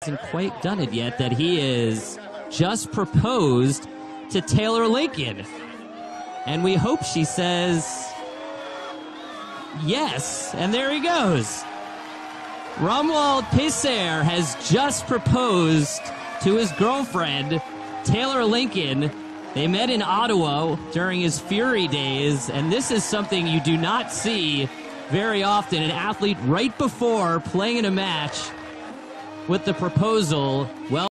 hasn't quite done it yet, that he is just proposed to Taylor Lincoln. And we hope she says yes. And there he goes. Romuald Peiser has just proposed to his girlfriend, Taylor Lincoln. They met in Ottawa during his Fury days, and this is something you do not see very often. An athlete right before playing in a match with the proposal. Well,